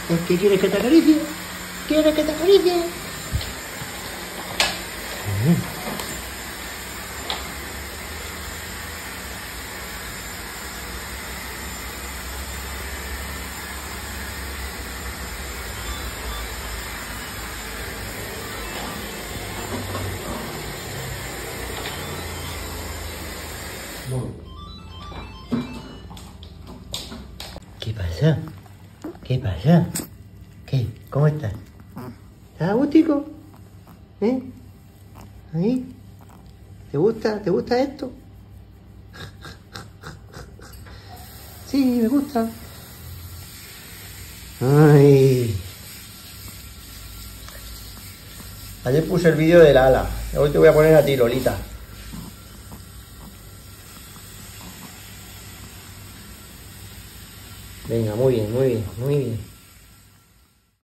¿Es que quieres que te acaricie? ¿Quieres que te acaricie? ¿Qué pasa? ¿Qué pasa? ¿Qué? ¿Cómo estás? ¿Estás agústico? ¿Eh? ¿Ahí? ¿Te gusta? ¿Te gusta esto? Sí, me gusta. Ay. Ayer puse el vídeo del ala. Hoy te voy a poner a ti, Lolita. Venga, muy bien, muy bien, muy bien.